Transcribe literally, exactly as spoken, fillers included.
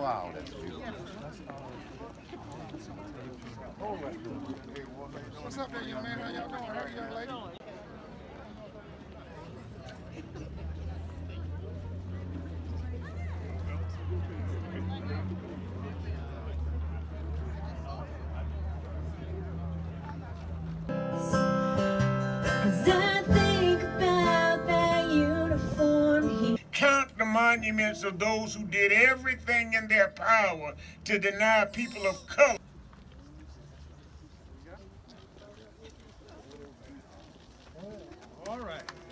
Wow, that's beautiful. What's up there, young man? How y'all doing? How are you, young lady? Count the monuments of those who did everything in their power to deny people of color. All right.